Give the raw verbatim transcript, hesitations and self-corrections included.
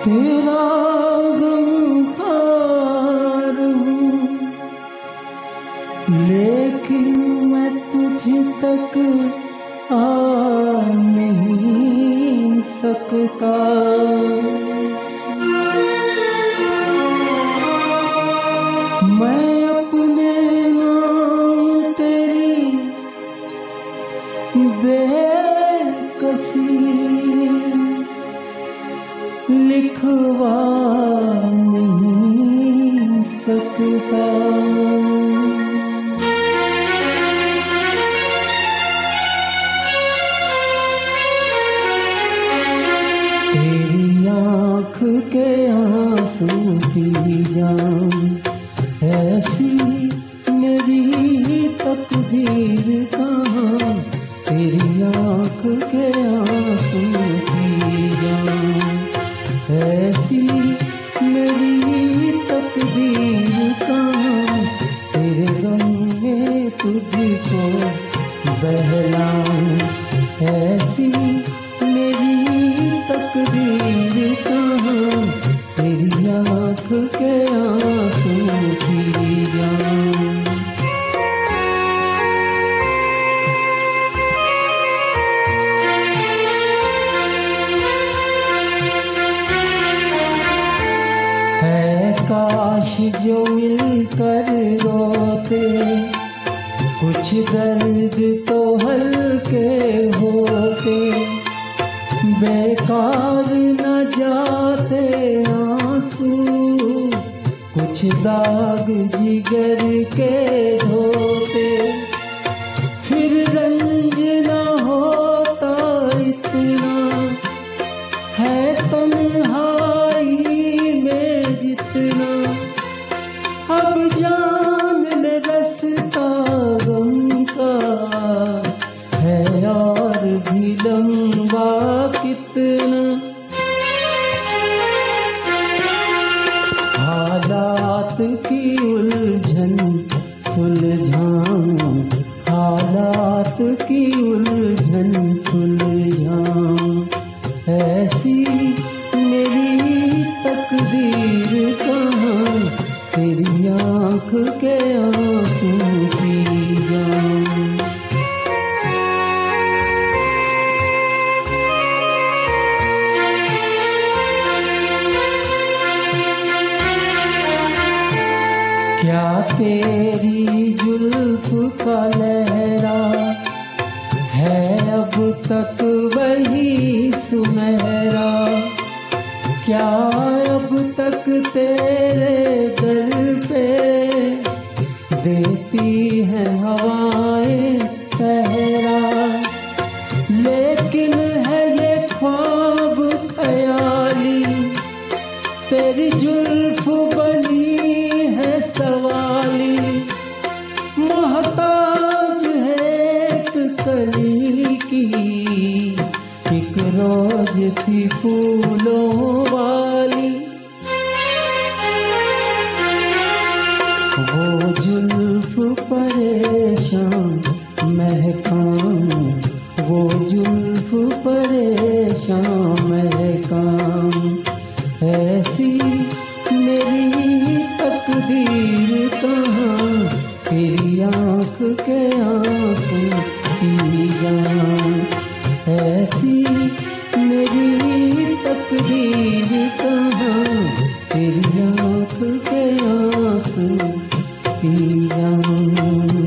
तेरा गमखार हूँ, लेकिन मैं तुझ तक आ नहीं सकता। मैं अपने नाम तेरी बेकसी लिखवा नहीं सकता। तेरी आँख के आंसू पी जाऊं, ऐसी मेरी तकदीर कहाँ। तेरी आँख के आंसू पी जाऊं, ऐसी मेरी तकदीर कहाँ। तेरे गम में तुझको बहलाऊं, ऐसी मेरी तकदीर कहाँ। तेरी आँख के आंसू पी जाऊं। है काश जो मिलकर रोते, कुछ दर्द तो हल्के होते। बेकार न जाते आंसू, कुछ दाग जिगर के धोते। फिर रंज न होता इतना, है तन्हाई में जितना। अब जान ले रस्ता गम का, है और भी लंबा कितना। हालात की उलझन सुलझाऊं, हालात की उलझन सुलझाऊं। ऐसी मेरी तकदीर कहाँ। तेरी आँख के आंसू पी जाऊं। क्या तेरी जुल्फ का लहरा है अब तक वही सुनहरा। क्या अब तक तेरे दर पे देती हैं हवाएं पहरा। लेकिन है ये ख्वाब ख्याली, तेरी जुल्फ बनी है सवाली। मोहताज है एक कली की, एक रोज थी फूलों वाली। वो जुल्फ परेशान महकाम, वो जुल्फ परेशान महकाम। ऐसी मेरी तकदीर कहाँ। तेरी आँख के आंसू पी जाऊं, ऐसी मेरी तकदीर कहाँ। तेरी आँख के आंसू पी जाऊं।